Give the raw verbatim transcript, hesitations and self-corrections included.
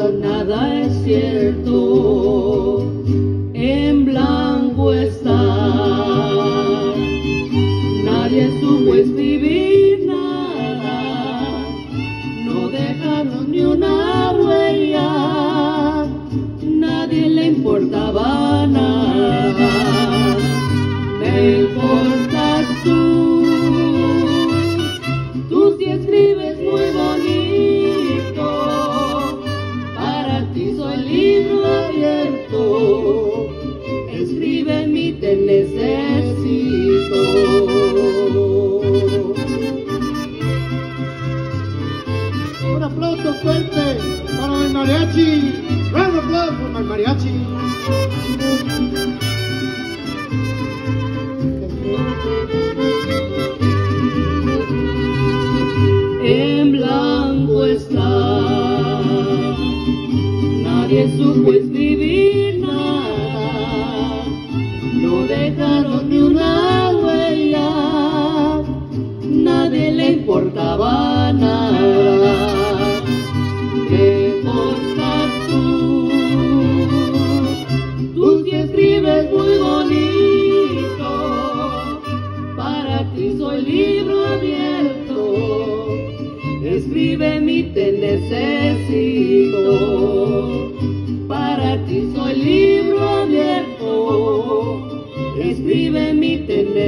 nada es cierto, en blanco está. Nadie supo escribir nada, no dejaron ni una huella, nadie le importaba nada. Me importas tú, tú sí escribes muy bonito, para ti soy libro abierto, escribe en mí, te necesito. Un aplauso fuerte para el mariachi. Round of applause for my mariachi. En blanco está, nadie supo escribir nada, no dejaron ni una huella, nadie le importaba nada. ¿Qué importas tú? Tú sí escribes muy bonito, para ti soy libro abierto, escribe en mí, te necesito. Para ti soy libro abierto, escribe en mí, te necesito.